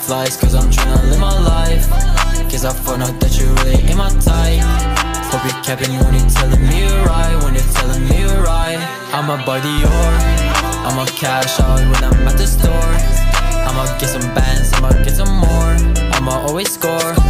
flights cause I'm tryna live my life. Guess I found out that you really ain't my type. Hope you're capping when you're telling me you're right, when you're telling me you're right. I'ma buy Dior, I'ma cash out when I'm at the store. I'ma get some bands, I'ma get some more. I'ma always score.